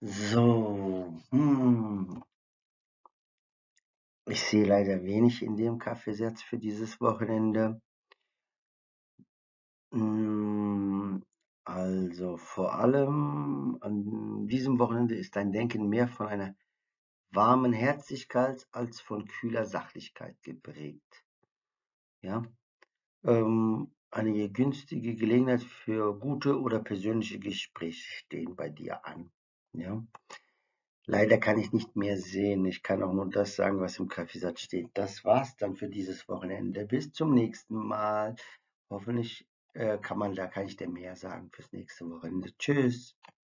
So, ich sehe leider wenig in dem Kaffeesatz für dieses Wochenende. Also vor allem an diesem Wochenende ist dein Denken mehr von einer warmen Herzlichkeit als von kühler Sachlichkeit geprägt. Ja, eine günstige Gelegenheit für gute oder persönliche Gespräche stehen bei dir an. Ja. Leider kann ich nicht mehr sehen. Ich kann auch nur das sagen, was im Kaffeesatz steht. Das war's dann für dieses Wochenende. Bis zum nächsten Mal. Hoffentlich kann ich dir mehr sagen fürs nächste Wochenende. Tschüss.